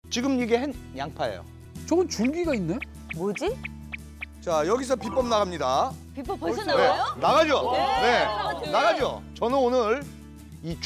지금 이게 한 양파예요. 저건 줄기가 있네? 뭐지? 자, 여기서 비법 나갑니다. 비법 벌써 네, 나와요? 나가죠? 네. 나가죠? 저는 오늘 이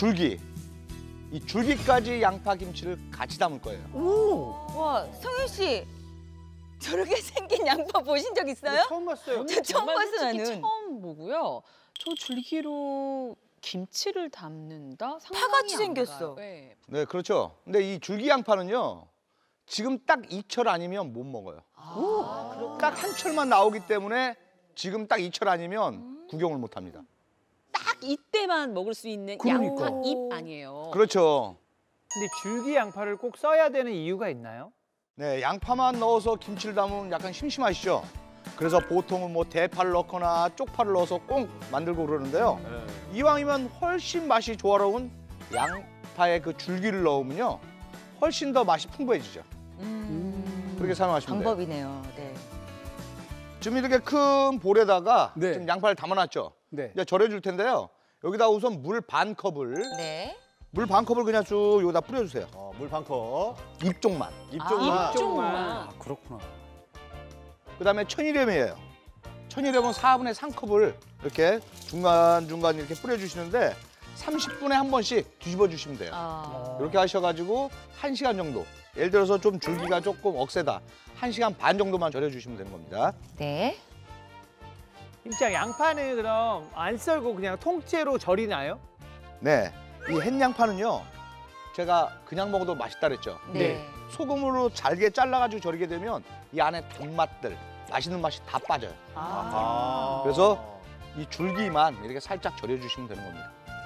줄기까지 양파 김치를 같이 담을 거예요. 와, 성윤 씨. 저렇게 생긴 양파 보신 적 있어요? 처음 봤어요. 저 처음 정말 봤어, 솔직히 나는. 처음 보고요. 저 줄기로 김치를 담는다? 파같이 상상이 안 생겼어. 가요. 네. 네, 그렇죠. 근데 이 줄기 양파는요, 지금 딱 이 철 아니면 못 먹어요. 딱 한 철만 나오기 때문에 지금 딱 이 철 아니면 구경을 못 합니다. 딱 이때만 먹을 수 있는 그러니까. 양파 잎 아니에요. 그렇죠. 근데 줄기 양파를 꼭 써야 되는 이유가 있나요? 네, 양파만 넣어서 김치를 담으면 약간 심심하시죠? 그래서 보통은 뭐 대파를 넣거나 쪽파를 넣어서 꼭 만들고 그러는데요. 이왕이면 훨씬 맛이 조화로운 양파의 그 줄기를 넣으면요, 훨씬 더 맛이 풍부해지죠. 그렇게 사용하시면 돼요. 방법이네요. 네. 지금 이렇게 큰 볼에다가 네. 지금 양파를 담아놨죠. 네. 이제 절여줄 텐데요. 여기다 우선 물 반 컵을 네. 물 반 컵을 그냥 쭉 여기다 뿌려주세요. 물 반 컵. 입 쪽만. 입쪽만. 쪽만. 그렇구나. 그다음에 천일염이에요. 천일염은 4분의 3컵을 이렇게 중간중간 이렇게 뿌려주시는데 30분에 한 번씩 뒤집어 주시면 돼요. 이렇게 하셔가지고 1시간 정도. 예를 들어서 좀 줄기가 조금 억세다. 1시간 반 정도만 절여주시면 되는 겁니다. 네. 김장 양파는 그럼 안 썰고 그냥 통째로 절이나요? 네, 이 햇양파는요, 제가 그냥 먹어도 맛있다 그랬죠. 네. 소금으로 잘게 잘라가지고 절이게 되면 이 안에 단맛들, 맛있는 맛이 다 빠져요. 그래서 이 줄기만 이렇게 살짝 절여주시면 되는 겁니다.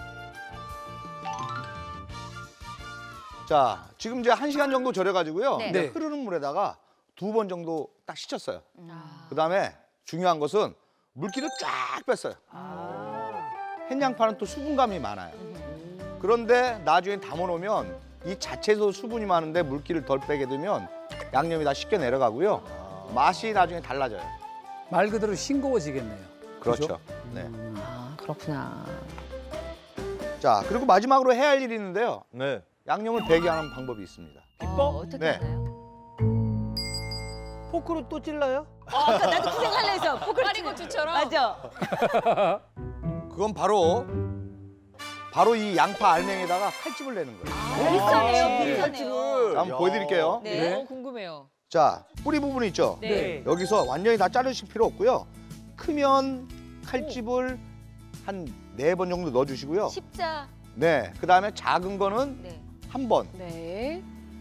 자, 지금 이제 1시간 정도 절여가지고요. 네. 이제 네. 흐르는 물에다가 2번 정도 딱 씻었어요. 그다음에 중요한 것은 물기를 쫙 뺐어요. 햇양파는 또 수분감이 많아요. 그런데 나중에 담아놓으면 이 자체에서 수분이 많은데 물기를 덜 빼게 되면 양념이 다 쉽게 내려가고요. 맛이 나중에 달라져요. 말 그대로 싱거워지겠네요. 그렇죠. 네. 아, 그렇구나. 자, 그리고 마지막으로 해야 할 일이 있는데요. 네. 양념을 배게 하는 방법이 있습니다. 비법? 어떻게 네. 하나요? 포크로 또 찔러요? 아까 나도 그 생각하려 했어. 포크를 파리고추처럼? 맞아. 그건 바로 이 양파 알맹이에다가 칼집을 내는 거예요. 비싸네요. 네. 비싸네요. 자, 한번 보여드릴게요. 네. 궁금해요. 자, 뿌리 부분 있죠? 네. 여기서 완전히 다 자르실 필요 없고요. 크면 칼집을 한 4번 정도 넣어주시고요. 십자. 네, 그다음에 작은 거는 네. 한 번. 네.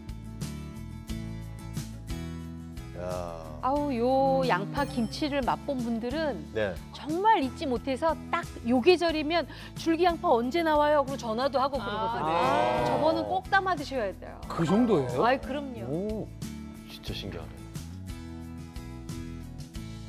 야. 아우 요 양파 김치를 맛본 분들은 네. 정말 잊지 못해서 딱 요 계절이면 줄기 양파 언제 나와요? 그리고 전화도 하고 그러거든요. 네. 저거는 꼭 담아 드셔야 돼요. 그 정도예요? 아이 그럼요. 오. 진짜 신기하네.